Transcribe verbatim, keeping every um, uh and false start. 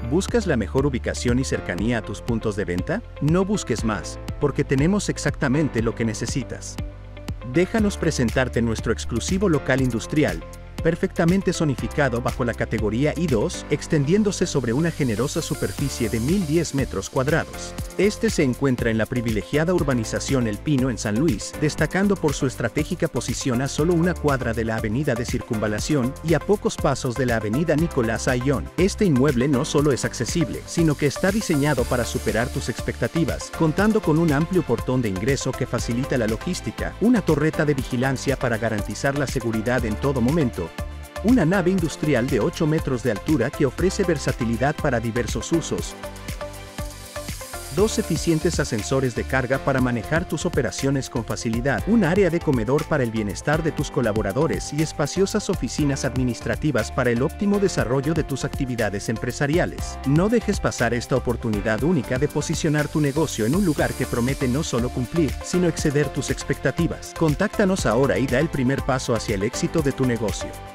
¿Buscas la mejor ubicación y cercanía a tus puntos de venta? No busques más, porque tenemos exactamente lo que necesitas. Déjanos presentarte nuestro exclusivo local industrial, perfectamente zonificado bajo la categoría I dos, extendiéndose sobre una generosa superficie de mil diez metros cuadrados. Este se encuentra en la privilegiada urbanización El Pino en San Luis, destacando por su estratégica posición a solo una cuadra de la avenida de Circunvalación y a pocos pasos de la avenida Nicolás Ayllón. Este inmueble no solo es accesible, sino que está diseñado para superar tus expectativas, contando con un amplio portón de ingreso que facilita la logística, una torreta de vigilancia para garantizar la seguridad en todo momento, una nave industrial de ocho metros de altura que ofrece versatilidad para diversos usos, dos eficientes ascensores de carga para manejar tus operaciones con facilidad, un área de comedor para el bienestar de tus colaboradores y espaciosas oficinas administrativas para el óptimo desarrollo de tus actividades empresariales. No dejes pasar esta oportunidad única de posicionar tu negocio en un lugar que promete no solo cumplir, sino exceder tus expectativas. Contáctanos ahora y da el primer paso hacia el éxito de tu negocio.